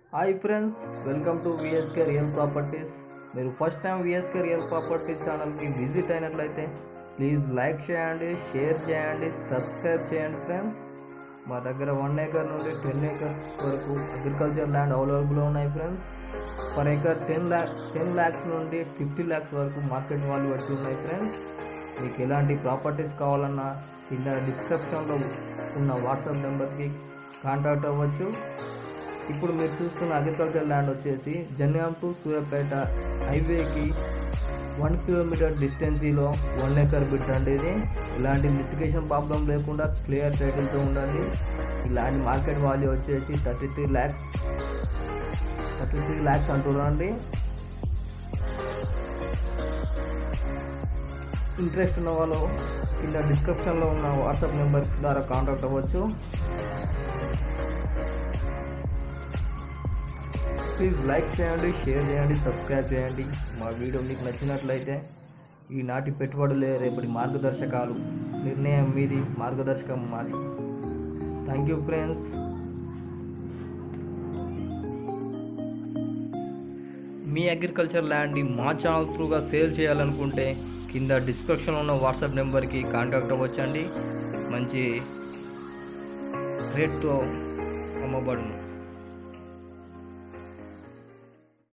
Hi friends, welcome to VSK real properties. మీరు first time VSK real properties ఛానల్కి visit అయినట్లయితే please like చేయండి, share చేయండి, subscribe చేయండి. ఫ్రెండ్స్, మా దగ్గర 1 acre నుండి 10 acres వరకు అగ్రికల్చర్ ల్యాండ్ అవైలబుల్ ఉన్నాయి. ఫ్రెండ్స్, పర్ ఏకర్ 10 lakhs నుండి 50 lakhs వరకు మార్కెట్ వాల్యూ వచ్చి ఉన్నాయి. ఫ్రెండ్స్, మీకు ఎలాంటి ప్రాపర్టీస్ కావాలన్నా కింద డిస్క్రిప్షన్లో ఉన్న వాట్సాప్ నెంబర్కి కాంటాక్ట్ అవ్వచ్చు. ఇప్పుడు మీరు చూస్తున్న అగ్రికల్చర్ ల్యాండ్ వచ్చేసి జన్యాం టు సూర్యాపేట హైవేకి 1 kilometer డిస్టెన్సీలో 1 acre బిట్ అండి. ఇది ఇలాంటి లిటిగేషన్ ప్రాబ్లం లేకుండా క్లియర్ టైటిల్తో ఉండండి. ఇలాంటి మార్కెట్ వాల్యూ వచ్చేసి 33 lakhs అంటున్నారండి. ఇంట్రెస్ట్ ఉన్న వాళ్ళు కింద డిస్క్రిప్షన్లో ఉన్న వాట్సాప్ నెంబర్ ద్వారా కాంటాక్ట్ అవ్వచ్చు. ప్లీజ్ లైక్ చేయండి, షేర్ చేయండి, సబ్స్క్రైబ్ చేయండి. మా వీడియో మీకు నచ్చినట్లయితే ఈనాటి పెట్టుబడులే రేపటి మార్గదర్శకాలు. నిర్ణయం మీది, మార్గదర్శకం మాది. Thank you friends. మీ అగ్రికల్చర్ ల్యాండ్ని మా ఛానల్ త్రూగా సేల్ చేయాలనుకుంటే కింద డిస్క్రిప్షన్లో ఉన్న వాట్సాప్ నెంబర్కి కాంటాక్ట్ అవ్వచ్చండి. మంచి రేట్తో అమ్మబడును.